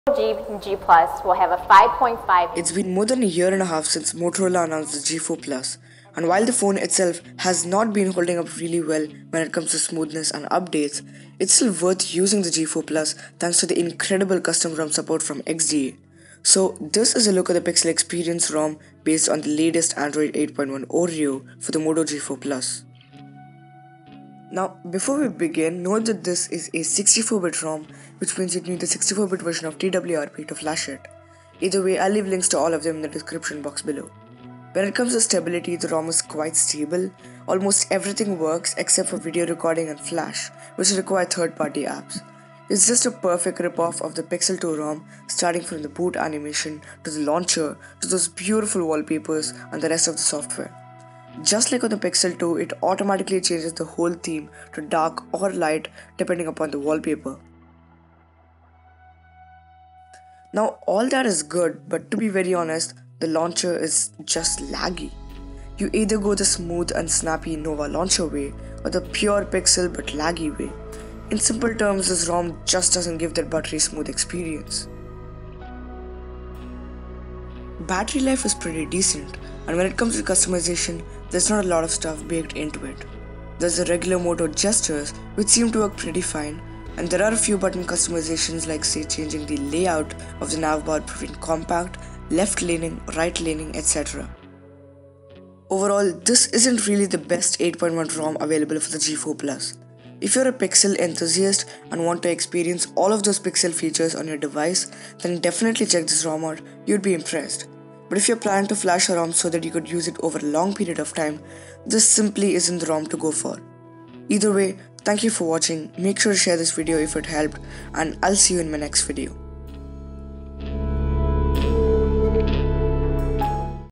G Plus will have a 5.5. It's been more than a year and a half since Motorola announced the G4 Plus, and while the phone itself has not been holding up really well when it comes to smoothness and updates, it's still worth using the G4 Plus thanks to the incredible custom ROM support from XDA. So this is a look at the Pixel Experience ROM based on the latest Android 8.1 Oreo for the Moto G4 Plus. Now, before we begin, note that this is a 64-bit ROM, which means you'd need the 64-bit version of TWRP to flash it. Either way, I'll leave links to all of them in the description box below. When it comes to stability, the ROM is quite stable. Almost everything works except for video recording and flash, which require third-party apps. It's just a perfect rip-off of the Pixel 2 ROM, starting from the boot animation, to the launcher, to those beautiful wallpapers and the rest of the software. Just like on the Pixel 2, it automatically changes the whole theme to dark or light depending upon the wallpaper. Now all that is good, but to be very honest, the launcher is just laggy. You either go the smooth and snappy Nova launcher way or the pure Pixel but laggy way. In simple terms, this ROM just doesn't give that buttery smooth experience. Battery life is pretty decent, and when it comes to customization, there's not a lot of stuff baked into it. There's the regular Moto gestures, which seem to work pretty fine, and there are a few button customizations like say changing the layout of the navbar between compact, left leaning, right leaning, etc. Overall, this isn't really the best 8.1 ROM available for the G4 Plus. If you're a Pixel enthusiast and want to experience all of those Pixel features on your device, then definitely check this ROM out, you'd be impressed. But if you're planning to flash a ROM so that you could use it over a long period of time, this simply isn't the ROM to go for. Either way, thank you for watching, make sure to share this video if it helped, and I'll see you in my next video.